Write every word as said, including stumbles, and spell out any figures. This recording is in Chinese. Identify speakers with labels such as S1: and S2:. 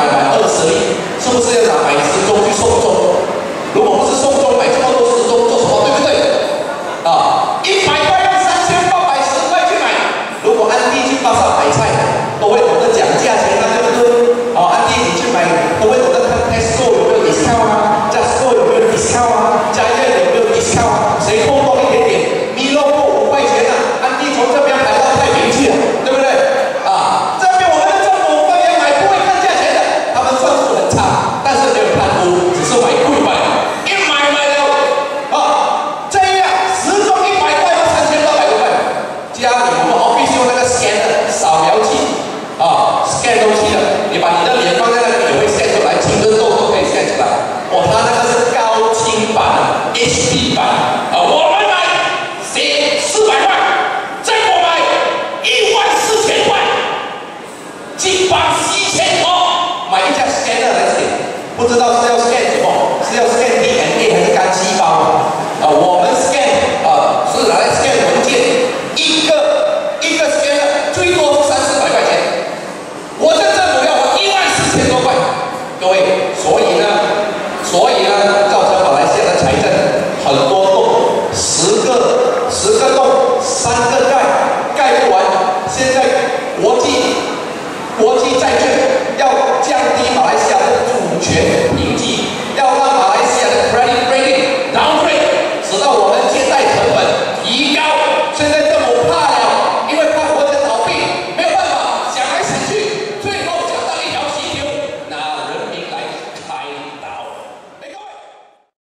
S1: 买买二十粒，是不是要拿买十宗去送终？如果不是送终，买这么多时钟做什么？对不对？啊，一百块用三千八百十块去买。如果安迪去巴萨买菜，都会懂得讲价钱啊，对不对？啊，安迪你去买，都会懂得看 Tesco 有没有 discount 啊 ，Jusco 有没有 discount 啊，家宴有没有 discount 啊？谁扣多一点点，米肉过五块钱啊，安迪从这边排到太平去了，对不对？啊，这边我们的政府官员买不会看价钱的，他们算术很差，但是没有贪污，只是买贵罢了。一买买了，啊，这样十宗一百块要三千八百多块，家里我们 office 用那个 scanner 扫描器，啊 ，scan 东西的，你把你的脸放在那里也会 scan 出来，青春痘都可以 scan 出来。哇，它那个是高清版 H D 版，啊，我们买写四百块，再给我买一万四千块，金榜西千哦，买一架 scanner 来写，不知道是要 scan